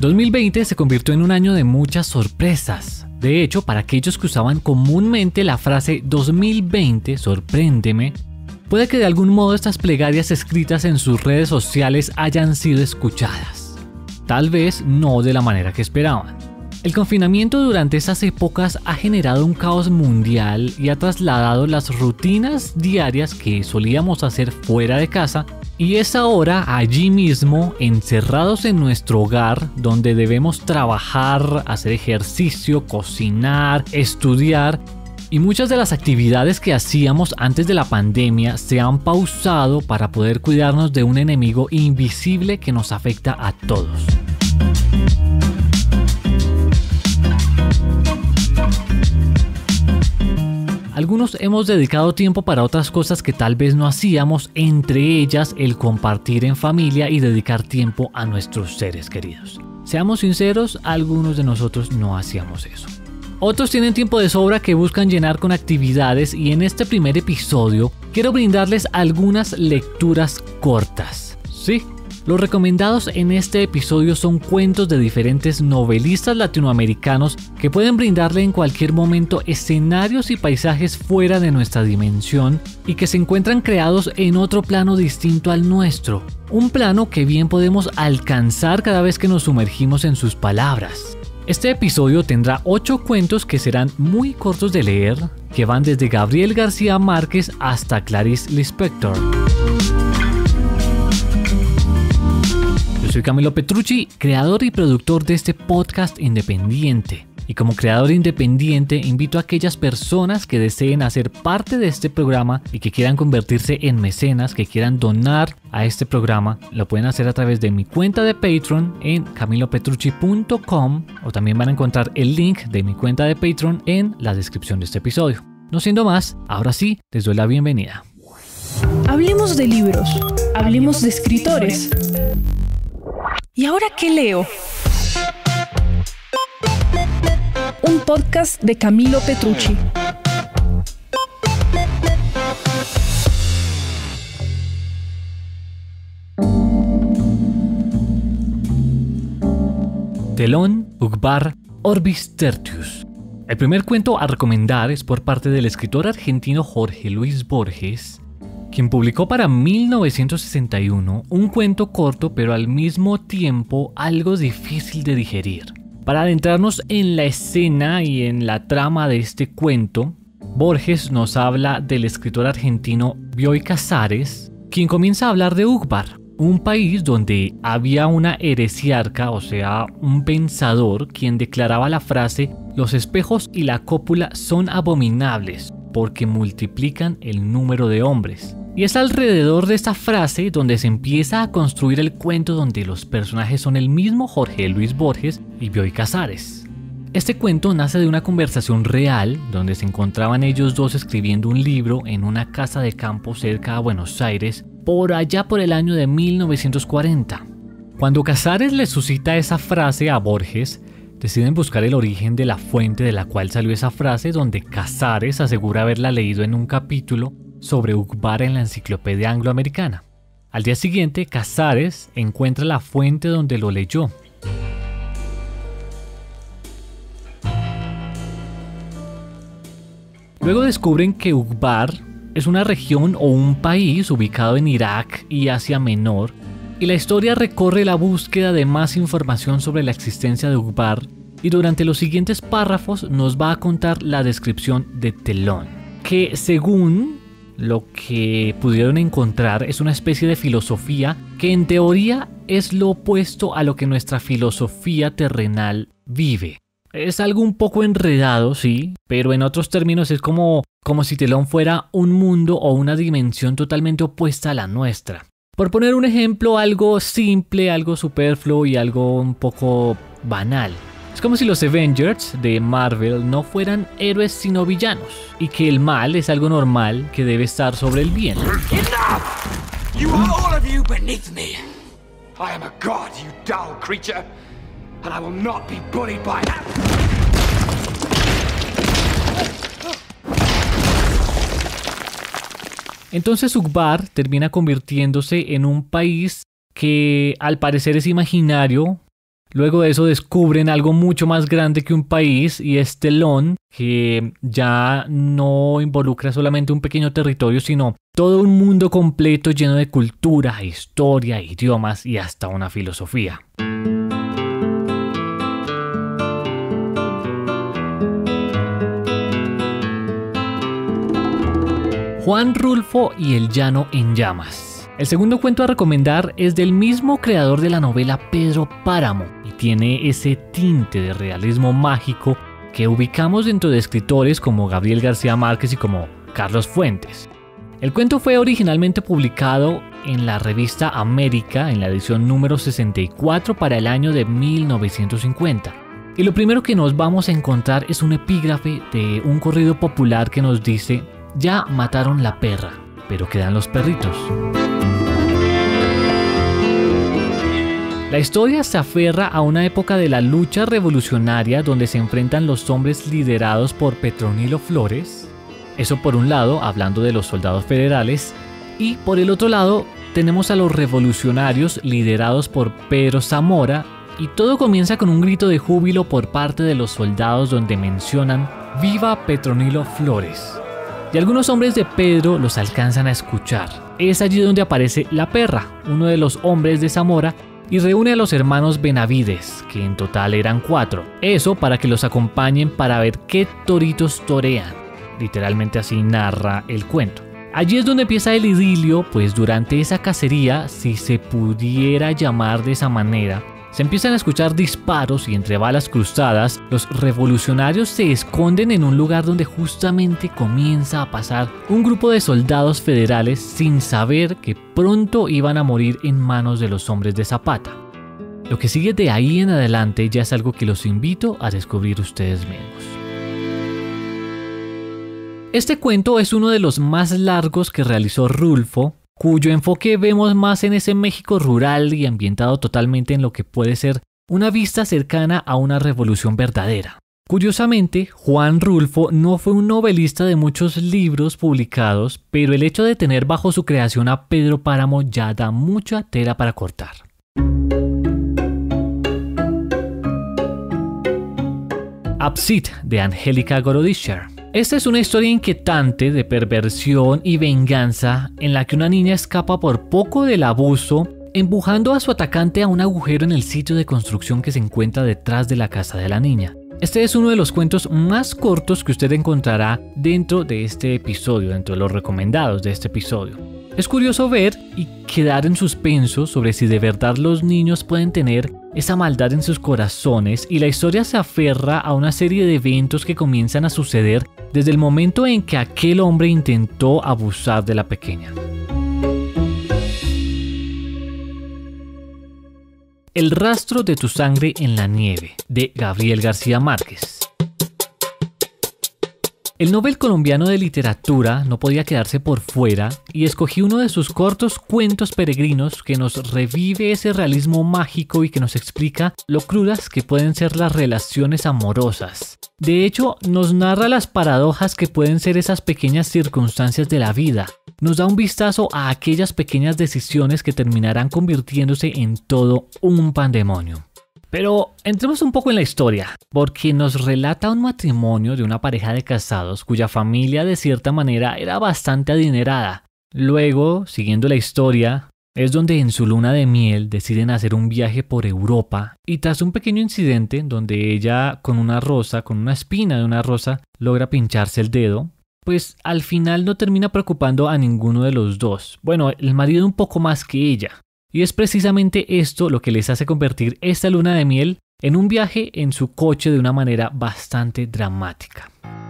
2020 se convirtió en un año de muchas sorpresas. De hecho, para aquellos que usaban comúnmente la frase 2020, sorpréndeme, puede que de algún modo estas plegarias escritas en sus redes sociales hayan sido escuchadas. Tal vez no de la manera que esperaban. El confinamiento durante esas épocas ha generado un caos mundial y ha trasladado las rutinas diarias que solíamos hacer fuera de casa, y es ahora allí mismo, encerrados en nuestro hogar, donde debemos trabajar, hacer ejercicio, cocinar, estudiar, y muchas de las actividades que hacíamos antes de la pandemia se han pausado para poder cuidarnos de un enemigo invisible que nos afecta a todos. Algunos hemos dedicado tiempo para otras cosas que tal vez no hacíamos, entre ellas el compartir en familia y dedicar tiempo a nuestros seres queridos. Seamos sinceros, algunos de nosotros no hacíamos eso. Otros tienen tiempo de sobra que buscan llenar con actividades, y en este primer episodio quiero brindarles algunas lecturas cortas. Sí, los recomendados en este episodio son cuentos de diferentes novelistas latinoamericanos que pueden brindarle en cualquier momento escenarios y paisajes fuera de nuestra dimensión y que se encuentran creados en otro plano distinto al nuestro. Un plano que bien podemos alcanzar cada vez que nos sumergimos en sus palabras. Este episodio tendrá 8 cuentos que serán muy cortos de leer, que van desde Gabriel García Márquez hasta Clarice Lispector. Yo soy Camilo Petrucci, creador y productor de este podcast independiente. Y como creador independiente, invito a aquellas personas que deseen hacer parte de este programa y que quieran convertirse en mecenas, que quieran donar a este programa. Lo pueden hacer a través de mi cuenta de Patreon en camilopetrucci.com, o también van a encontrar el link de mi cuenta de Patreon en la descripción de este episodio. No siendo más, ahora sí, les doy la bienvenida. Hablemos de libros, hablemos de escritores. ¿Y ahora qué leo? Un podcast de Camilo Petrucci. Telón, Uqbar, Orbis Tertius. El primer cuento a recomendar es por parte del escritor argentino Jorge Luis Borges, quien publicó para 1961 un cuento corto pero al mismo tiempo algo difícil de digerir. Para adentrarnos en la escena y en la trama de este cuento, Borges nos habla del escritor argentino Bioy Casares, quien comienza a hablar de Uqbar, un país donde había una heresiarca, o sea, un pensador, quien declaraba la frase: los espejos y la cópula son abominables porque multiplican el número de hombres. Y es alrededor de esta frase donde se empieza a construir el cuento, donde los personajes son el mismo Jorge Luis Borges y Bioy Casares. Este cuento nace de una conversación real donde se encontraban ellos dos escribiendo un libro en una casa de campo cerca a Buenos Aires, por allá por el año de 1940. Cuando Casares le suscita esa frase a Borges, deciden buscar el origen de la fuente de la cual salió esa frase, donde Casares asegura haberla leído en un capítulo sobre Uqbar en la enciclopedia angloamericana. Al día siguiente, Casares encuentra la fuente donde lo leyó. Luego descubren que Uqbar es una región o un país ubicado en Irak y Asia Menor, y la historia recorre la búsqueda de más información sobre la existencia de Uqbar, y durante los siguientes párrafos nos va a contar la descripción de Telón, que según lo que pudieron encontrar es una especie de filosofía que en teoría es lo opuesto a lo que nuestra filosofía terrenal vive. Es algo un poco enredado, sí, pero en otros términos es como si Telón fuera un mundo o una dimensión totalmente opuesta a la nuestra. Por poner un ejemplo, algo simple, algo superfluo y algo un poco banal. Es como si los Avengers de Marvel no fueran héroes sino villanos, y que el mal es algo normal que debe estar sobre el bien. Enough! You are all of you beneath me. I am a god, you dull creature, and I will not be bullied by that. Entonces Uqbar termina convirtiéndose en un país que al parecer es imaginario. Luego de eso descubren algo mucho más grande que un país y es Telón, que ya no involucra solamente un pequeño territorio, sino todo un mundo completo lleno de cultura, historia, idiomas y hasta una filosofía. Juan Rulfo y el llano en llamas. El segundo cuento a recomendar es del mismo creador de la novela Pedro Páramo y tiene ese tinte de realismo mágico que ubicamos dentro de escritores como Gabriel García Márquez y como Carlos Fuentes. El cuento fue originalmente publicado en la revista América en la edición número 64 para el año de 1950. Y lo primero que nos vamos a encontrar es un epígrafe de un corrido popular que nos dice: ya mataron la perra, pero quedan los perritos. La historia se aferra a una época de la lucha revolucionaria donde se enfrentan los hombres liderados por Petronilo Flores. Eso por un lado, hablando de los soldados federales, y por el otro lado tenemos a los revolucionarios liderados por Pedro Zamora, y todo comienza con un grito de júbilo por parte de los soldados donde mencionan «¡Viva Petronilo Flores!». Y algunos hombres de Pedro los alcanzan a escuchar. Es allí donde aparece la perra, uno de los hombres de Zamora, y reúne a los hermanos Benavides, que en total eran 4. Eso para que los acompañen para ver qué toritos torean. Literalmente así narra el cuento. Allí es donde empieza el idilio, pues durante esa cacería, si se pudiera llamar de esa manera, se empiezan a escuchar disparos y entre balas cruzadas, los revolucionarios se esconden en un lugar donde justamente comienza a pasar un grupo de soldados federales sin saber que pronto iban a morir en manos de los hombres de Zapata. Lo que sigue de ahí en adelante ya es algo que los invito a descubrir ustedes mismos. Este cuento es uno de los más largos que realizó Rulfo, cuyo enfoque vemos más en ese México rural y ambientado totalmente en lo que puede ser una vista cercana a una revolución verdadera. Curiosamente, Juan Rulfo no fue un novelista de muchos libros publicados, pero el hecho de tener bajo su creación a Pedro Páramo ya da mucha tela para cortar. Absit, de Angélica Gorodischer. Esta es una historia inquietante de perversión y venganza en la que una niña escapa por poco del abuso, empujando a su atacante a un agujero en el sitio de construcción que se encuentra detrás de la casa de la niña. Este es uno de los cuentos más cortos que usted encontrará dentro de este episodio, dentro de los recomendados de este episodio. Es curioso ver y quedar en suspenso sobre si de verdad los niños pueden tener esa maldad en sus corazones, y la historia se aferra a una serie de eventos que comienzan a suceder desde el momento en que aquel hombre intentó abusar de la pequeña. El rastro de tu sangre en la nieve, de Gabriel García Márquez. El Nobel colombiano de literatura no podía quedarse por fuera y escogí uno de sus cortos cuentos peregrinos que nos revive ese realismo mágico y que nos explica lo crudas que pueden ser las relaciones amorosas. De hecho, nos narra las paradojas que pueden ser esas pequeñas circunstancias de la vida. Nos da un vistazo a aquellas pequeñas decisiones que terminarán convirtiéndose en todo un pandemonio. Pero entremos un poco en la historia, porque nos relata un matrimonio de una pareja de casados cuya familia de cierta manera era bastante adinerada. Luego, siguiendo la historia, es donde en su luna de miel deciden hacer un viaje por Europa y tras un pequeño incidente donde ella con una espina de una rosa, logra pincharse el dedo, pues al final no termina preocupando a ninguno de los dos. Bueno, el marido un poco más que ella. Y es precisamente esto lo que les hace convertir esta luna de miel en un viaje en su coche de una manera bastante dramática.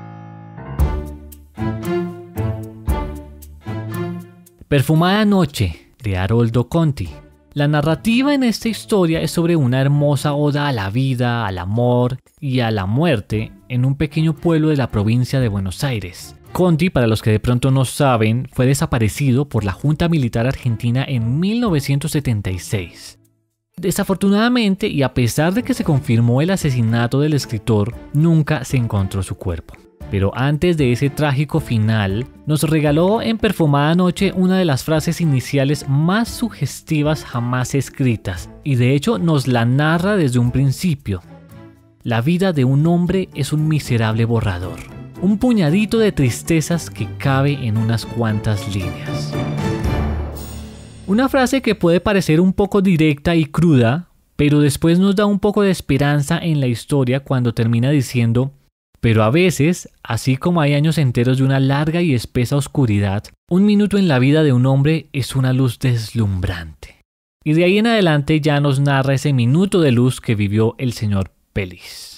Perfumada noche, de Haroldo Conti. La narrativa en esta historia es sobre una hermosa oda a la vida, al amor y a la muerte en un pequeño pueblo de la provincia de Buenos Aires. Conti, para los que de pronto no saben, fue desaparecido por la Junta Militar Argentina en 1976. Desafortunadamente, y a pesar de que se confirmó el asesinato del escritor, nunca se encontró su cuerpo. Pero antes de ese trágico final, nos regaló en Perfumada Noche una de las frases iniciales más sugestivas jamás escritas, y de hecho nos la narra desde un principio. La vida de un hombre es un miserable borrador, un puñadito de tristezas que cabe en unas cuantas líneas. Una frase que puede parecer un poco directa y cruda, pero después nos da un poco de esperanza en la historia cuando termina diciendo: pero a veces, así como hay años enteros de una larga y espesa oscuridad, un minuto en la vida de un hombre es una luz deslumbrante. Y de ahí en adelante ya nos narra ese minuto de luz que vivió el señor Pelis.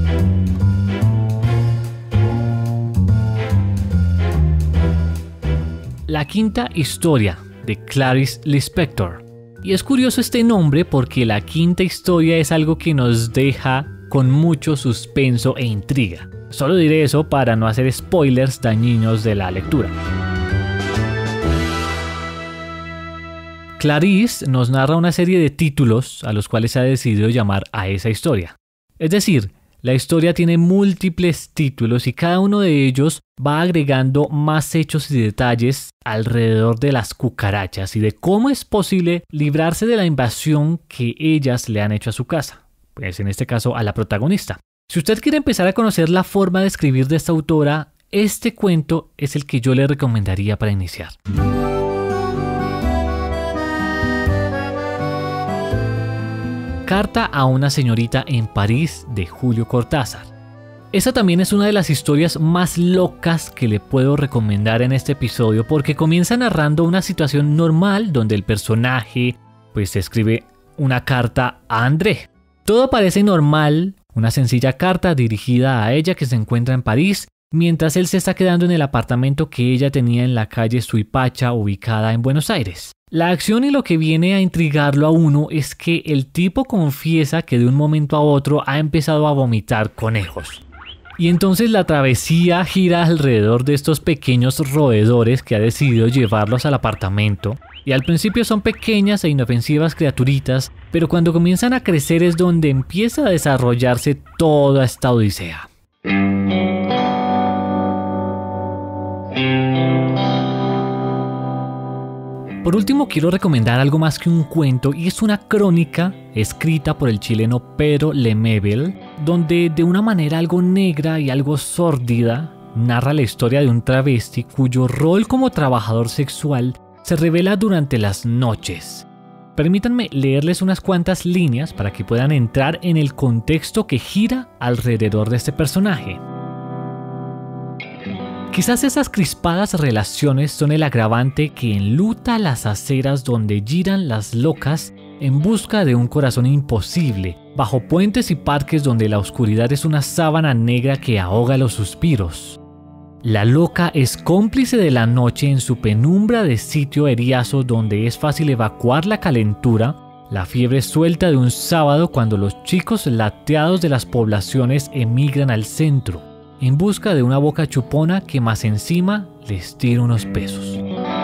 La quinta historia, de Clarice Lispector. Y es curioso este nombre porque la quinta historia es algo que nos deja con mucho suspenso e intriga. Solo diré eso para no hacer spoilers dañinos de la lectura. Clarice nos narra una serie de títulos a los cuales se ha decidido llamar a esa historia. Es decir, la historia tiene múltiples títulos y cada uno de ellos va agregando más hechos y detalles alrededor de las cucarachas y de cómo es posible librarse de la invasión que ellas le han hecho a su casa. Pues en este caso a la protagonista. Si usted quiere empezar a conocer la forma de escribir de esta autora, este cuento es el que yo le recomendaría para iniciar. Carta a una señorita en París, de Julio Cortázar. Esta también es una de las historias más locas que le puedo recomendar en este episodio porque comienza narrando una situación normal donde el personaje pues escribe una carta a André. Todo parece normal, una sencilla carta dirigida a ella que se encuentra en París, mientras él se está quedando en el apartamento que ella tenía en la calle Suipacha, ubicada en Buenos Aires. La acción y lo que viene a intrigarlo a uno es que el tipo confiesa que de un momento a otro ha empezado a vomitar conejos. Y entonces la travesía gira alrededor de estos pequeños roedores que ha decidido llevarlos al apartamento. Y al principio son pequeñas e inofensivas criaturitas, pero cuando comienzan a crecer es donde empieza a desarrollarse toda esta odisea. Por último, quiero recomendar algo más que un cuento y es una crónica escrita por el chileno Pedro Lemebel, donde de una manera algo negra y algo sórdida narra la historia de un travesti cuyo rol como trabajador sexual se revela durante las noches. Permítanme leerles unas cuantas líneas para que puedan entrar en el contexto que gira alrededor de este personaje. Quizás esas crispadas relaciones son el agravante que enluta las aceras donde giran las locas en busca de un corazón imposible, bajo puentes y parques donde la oscuridad es una sábana negra que ahoga los suspiros. La loca es cómplice de la noche en su penumbra de sitio eriazo donde es fácil evacuar la calentura, la fiebre suelta de un sábado cuando los chicos lateados de las poblaciones emigran al centro, en busca de una boca chupona que más encima les tira unos pesos.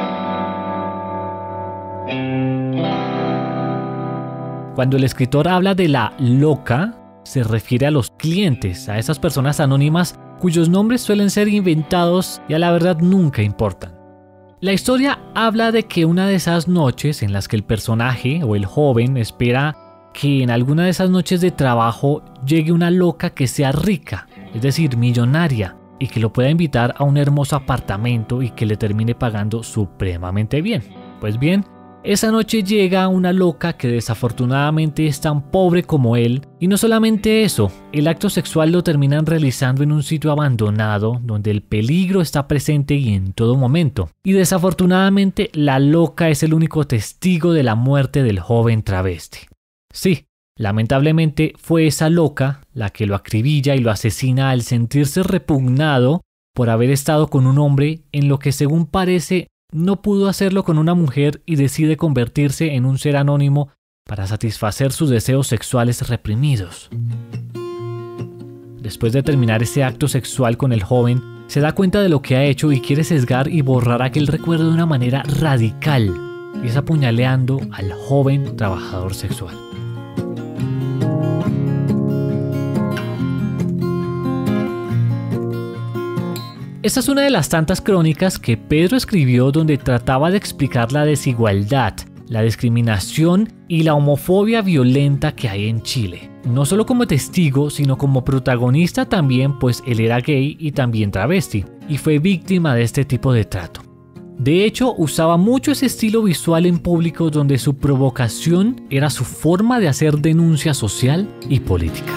Cuando el escritor habla de la loca, se refiere a los clientes, a esas personas anónimas cuyos nombres suelen ser inventados y a la verdad nunca importan. La historia habla de que una de esas noches en las que el personaje o el joven espera que en alguna de esas noches de trabajo llegue una loca que sea rica, es decir, millonaria, y que lo pueda invitar a un hermoso apartamento y que le termine pagando supremamente bien. Pues bien, esa noche llega una loca que desafortunadamente es tan pobre como él, y no solamente eso, el acto sexual lo terminan realizando en un sitio abandonado donde el peligro está presente y en todo momento. Y desafortunadamente la loca es el único testigo de la muerte del joven travesti. Sí, lamentablemente fue esa loca la que lo acribilla y lo asesina al sentirse repugnado por haber estado con un hombre en lo que según parece no pudo hacerlo con una mujer y decide convertirse en un ser anónimo para satisfacer sus deseos sexuales reprimidos. Después de terminar ese acto sexual con el joven, se da cuenta de lo que ha hecho y quiere sesgar y borrar aquel recuerdo de una manera radical, y es apuñaleando al joven trabajador sexual. Esta es una de las tantas crónicas que Pedro escribió donde trataba de explicar la desigualdad, la discriminación y la homofobia violenta que hay en Chile. No solo como testigo, sino como protagonista también, pues él era gay y también travesti, y fue víctima de este tipo de trato. De hecho, usaba mucho ese estilo visual en público donde su provocación era su forma de hacer denuncia social y política.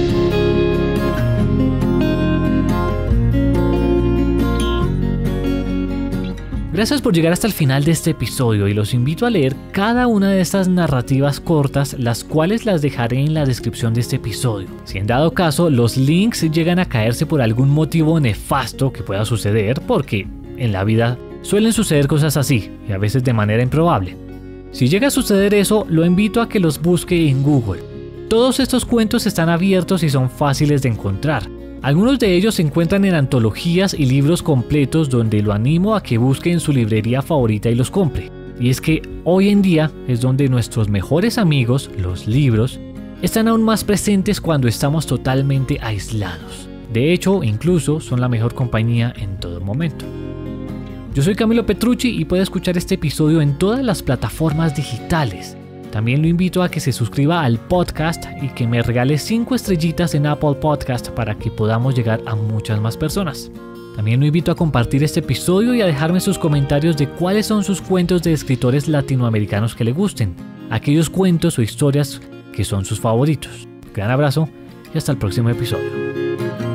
Gracias por llegar hasta el final de este episodio y los invito a leer cada una de estas narrativas cortas, las cuales las dejaré en la descripción de este episodio. Si en dado caso los links llegan a caerse por algún motivo nefasto que pueda suceder, porque en la vida suelen suceder cosas así y a veces de manera improbable. Si llega a suceder eso, lo invito a que los busque en Google. Todos estos cuentos están abiertos y son fáciles de encontrar. Algunos de ellos se encuentran en antologías y libros completos donde lo animo a que busque en su librería favorita y los compre. Y es que hoy en día es donde nuestros mejores amigos, los libros, están aún más presentes cuando estamos totalmente aislados. De hecho, incluso son la mejor compañía en todo momento. Yo soy Camilo Petrucci y puede escuchar este episodio en todas las plataformas digitales. También lo invito a que se suscriba al podcast y que me regale 5 estrellitas en Apple Podcast para que podamos llegar a muchas más personas. También lo invito a compartir este episodio y a dejarme sus comentarios de cuáles son sus cuentos de escritores latinoamericanos que le gusten, aquellos cuentos o historias que son sus favoritos. Un gran abrazo y hasta el próximo episodio.